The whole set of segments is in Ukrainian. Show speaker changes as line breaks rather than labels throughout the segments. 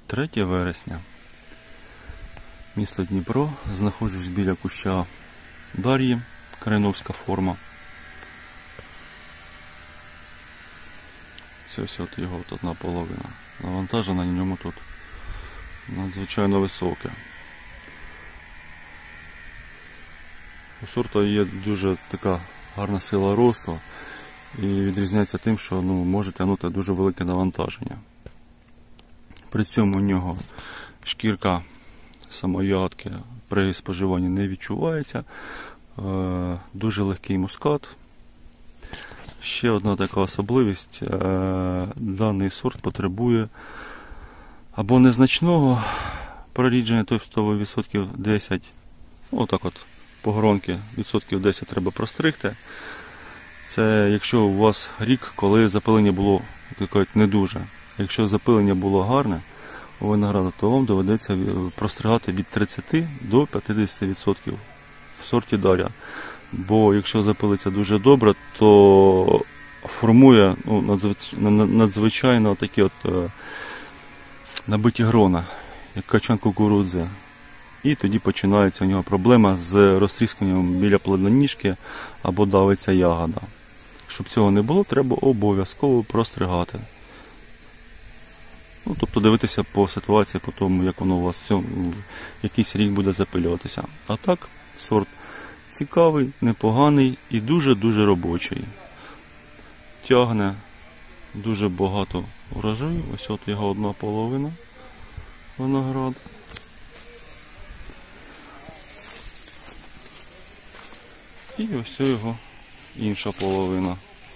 3 вересня. Місто Дніпро. Знаходжусь біля куща Дар'ї, Крайновська форма. Це ось от його одна половина. Навантаження на ньому тут надзвичайно високе. У сорту є дуже така гарна сила росту і відрізняється тим, що може тягнути дуже велике навантаження. При цьому у нього шкірка самої ягодки при споживанні не відчувається, дуже легкий мускат. Ще одна така особливість, даний сорт потребує або незначного прорідження, тобто відсотків 10, отак от погронки відсотків 10 треба простригти. Це якщо у вас рік, коли запилення було не дуже. Якщо запилення було гарне у винограду, то вам доведеться простригати від 30 до 50% в сорті Дар'я. Бо якщо запилиться дуже добре, то формує надзвичайно такі набиті грона, як качан кукурудзи. І тоді починається у нього проблема з розтріскуванням біля плодоніжки або давиться ягода. Щоб цього не було, треба обов'язково простригати. Тобто дивитися по ситуації, по тому, як воно у вас якийсь рік буде запилюватися. А так, сорт цікавий, непоганий і дуже-дуже робочий. Тягне дуже багато врожаю. Ось от його одна половина виноград. І ось його інша половина.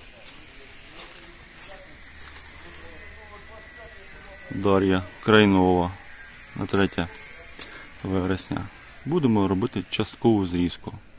Дар'я Крайнова на 3 вересня. Будемо робити часткову зрізку.